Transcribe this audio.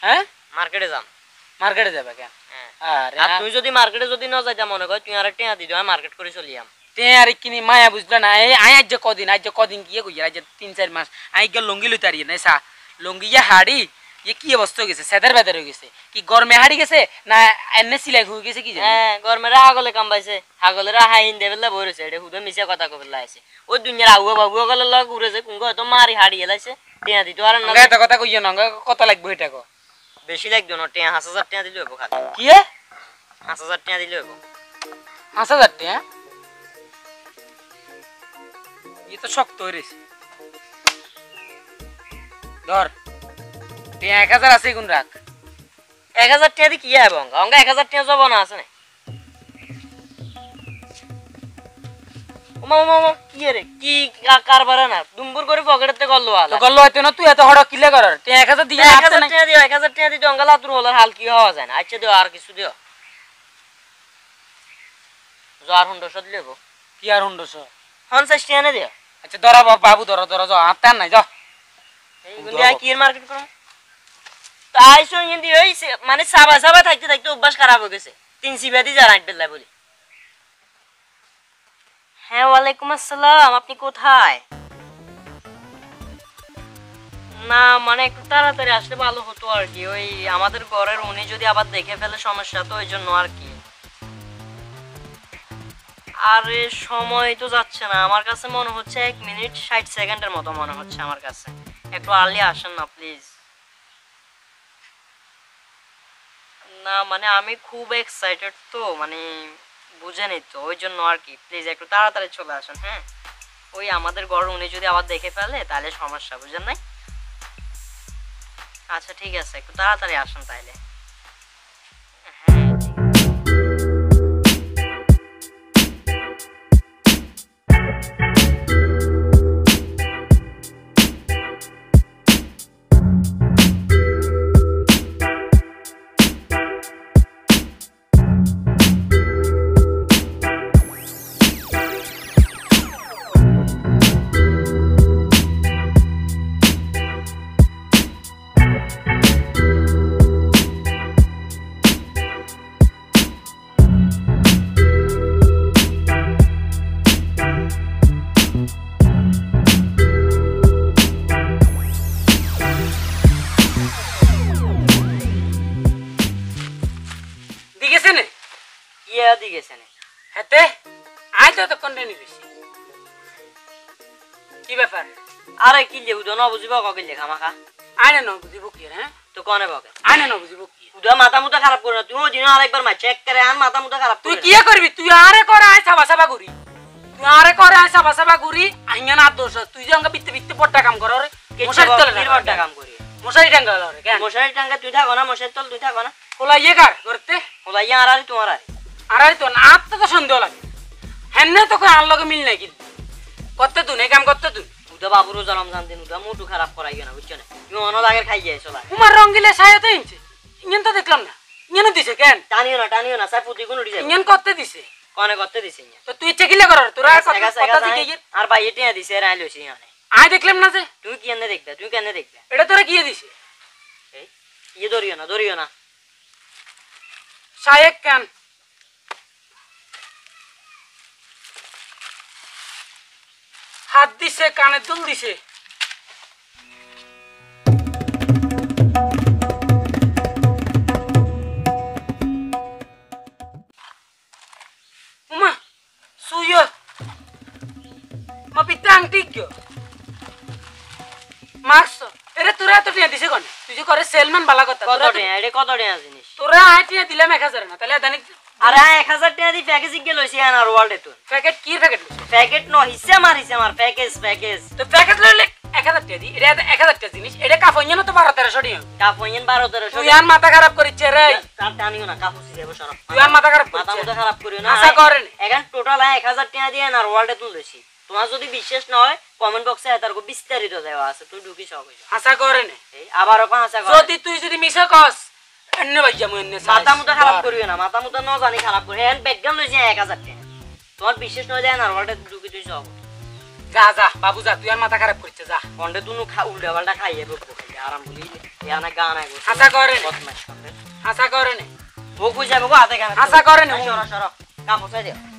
হ্যাঁ মার্কেটে যাম। মার্কেটে যাবে কেন? আরে আর তুই যদি মার্কেটে যদি না যাইতা মনে কর তুই আর টিয়া দি দই মার্কেট করে চলিয়াম। তে আর কিনি মায়া বুঝলা না এই আজ যে কদিন কি কইয়া আজ 3-4 মাস আই গে লঙ্গি লইতে আরি না সা লঙ্গি ইয়া হাড়ি ये কি অবস্থা হয়ে গেছে সেদার বেদার হয়ে গেছে কি গরমে হাড়ি গেছে না এনে সিলাই হয়ে গেছে কি জানি গরমে হাগলে কামবাইছে হাগলে হাইন দেবেলা বইরেছে এটা হুদে মিছা কথা কইলা আইছে ওই দুনিয়ার আউয়া বাবু গলে লগ উড়েছে কুঙ্গ তো মারি হাড়ি এলাইছে টিয়া দি তো আর না এটা কথা কইয়া না কত লাগবে এটা কো বেশি লাগবে না টিয়া 5000 টাকা দিলে হবো খালি কি এ 5000 টাকা দিলে হবো 5000 টাকা ये तो শক্ত হইছে ধর তে 1000 আছে কোন রাখ 1000 টাকা দি কি হবে অঙ্গা 1000 টাকা যাব না আছে না ওমা কি রে কি কারবার না দুমপুর করে পকেটে গল্লো আলা তো গল্লো হইতো না তুই এত হড় কিলে করার তে 1000 দিয়ে 1000 টাকা দিও 1000 টাকা দি অঙ্গা লাতুর হলার হাল কি হওয়া যায় না আচ্ছা দিও আর কিছু দিও যার 100 দিলেবো কি আর 100 50 টাকা না দিও আচ্ছা ধরা বাবু ধরা যাও আতা নাই যাও এই গুন্ডা কি মার্কেট করব তাই সো হিন্দি হইছে মানে সাবা থাকতে থাকতে অভ্যাস খারাপ হয়ে গেছে 3 সিবাদি যা রাইট বেলা বলি হ্যাঁ ওয়ালাইকুম আসসালাম আপনি কোথায় না মানে একটু তাড়াতাড়ি আসলে ভালো হতো আর কি ওই আমাদের ঘরের উনি যদি আবার দেখে ফেলে সমস্যা তো ওই জন্য আর কি আরে সময় তো যাচ্ছে না আমার কাছে মনে হচ্ছে 1 মিনিট 60 সেকেন্ডের মতো মনে হচ্ছে আমার কাছে একটু আর্লি আসেন না প্লিজ না মানে আমি খুব এক্সাইটেড তো মানে বুঝেনি তো ওই জন্য আর কি প্লিজ একটু তাড়াতাড়ি চলে আসেন হ্যাঁ ওই আমাদের ঘর উনি যদি আবার দেখে ফেলে তাহলে সমস্যা বুঝেন নাই আচ্ছা ঠিক আছে একটু তাড়াতাড়ি আসেন তাইলে হ্যাঁ হেতে আই তো কন্টিনিউ দিছি কি ব্যাপার আরে কি যে উদো না বুঝিবা ককে লেখা মাখা আইনে ন বুঝিব কি হ্যাঁ তো কোনে বকে আইনে ন বুঝিব কি উদো মাথা মুটা খারাপ করে না তুই দিন আরেকবার মা চেক করে আন মাথা মুটা খারাপ তুই কি করবি তুই আরে করে আই সাবা গুরি তুই আরে করে আই সাবা গুরি আইনা না দোষ তুই যে অঙ্গ বিত্তে পড়টা কাম কর রে মশারি তলে পড়টা কাম করি মশারি টাঙ্গা রে কেন মশারি টাঙ্গা তুই থাকো না মশারি তল তুই থাকো না ওলা ইয়ে কার করতে ওলা ইয়া আর তোমার আরে তো না তো সন্দেহ লাগে হেন্নে তো কই আর লগে মিল নাই কি করতে তুই এই কাম করতে তুই উদা বাবুর জন্ম জানদিন উদা মুটু খারাপ করাইও না বুঝছ না তুই অন লাগের খাই যাইছ না তোমার রঙ্গিলে ছায়াতে ইনছে ইঞ্জন তো দেখলাম না ইঞ্জন দিছে কেন টানিও না সাই পুতি কোন উড়ি যায় ইঞ্জন করতে দিছে কোনে করতে দিছে তো তুই ইচ্ছে কিলে কর তোরা কথা দিকে আর ভাই এটিয়া দিছে রাই লইছি মানে আই দেখলাম না যে তুই কি এনে দেখবা তুই কেন দেখবা এটা তোরা কি দিছে এই ইয়ে ধরিও না শায়েক কান হাত দিছে কানে দুল দিছে উমা সুyo mapitang tigyo মারছো এরে তোরা তো টিয়া দিছে কোন তুই যে করে সেলম্যান বালা কথা কত টিয়া এটা কত টিয়া জিনিস তোরা আইটিয়া দিলাম 1000 না তাহলে দানি আরে 1000 টাকা দি প্যাকেজ গেল হইছে আর ওয়ার্ল্ডে তো প্যাকেট কি প্যাকেট প্যাকেট ন হিসা আমার প্যাকেজ তো প্যাকেট লইলে 1000 টাকা দি এটা 1000 টাকা জিনিস এটা কাফইন তো 12-1300 টাকা কাফইন 12-1300 তুই আর মাথা খারাপ করিছে রে তার টানিও না কাফুসি দেব সরব তুই আর মাথা খারাপ মাথা খারাপ করিও না আশা করেন এখন টোটাল 1000 টাকা দিয়ে আর ওয়ার্ল্ডে তুলছি তোমার যদি বিশ্বাস না হয় কমেন্ট বক্সে তার কো বিস্তারিত দেওয়া আছে তুই ঢুকি সব হইছে আশা করেন এই আবারও কোন আশা করেন যদি তুই যদি মিছা কস এন্নে ভাইয়া মই এন্নে মাথা মুটা খারাপ করিও না মাথা মুটা ন জানি খারাপ করে এন্ড ব্যাকগ্রাউন্ড লইছে 1000 টাকা তোমার বিশ্বাস না হয় না ওয়ার্ল্ডে ঢুকি তুই সব যা যা বাবু যা, তুই আর মাথা খারাপ করছিস, যা। কন্ডে দুনু উল্টা পাল্টা খাইয়ে বকবো খাইয়ে আরাম বলি ইয়ানা গান আগে আশা করে নে, বদমাশ করে আশা করে নে, ও বুঝাবো গো হাতে গান আশা করে নে। সরো সরো কাম হচ্ছে দিও